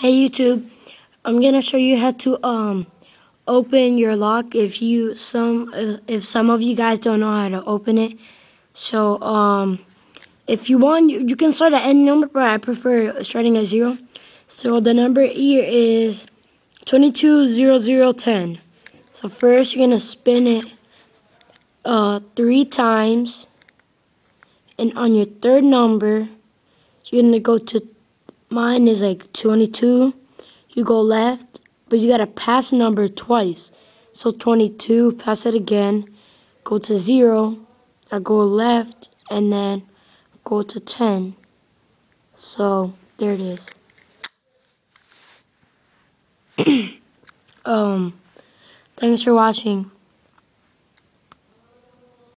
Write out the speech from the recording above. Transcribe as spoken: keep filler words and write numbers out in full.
Hey YouTube, I'm gonna show you how to um open your lock if you some if some of you guys don't know how to open it. So um if you want, you, you can start at any number, but I prefer starting at zero. So the number here is twenty-two zero zero ten. So first you're gonna spin it uh three times, and on your third number you're gonna go to, mine is like twenty-two. You go left, but you gotta pass the number twice. So twenty-two, pass it again, go to zero, I go left, and then go to ten. So there it is. um, thanks for watching.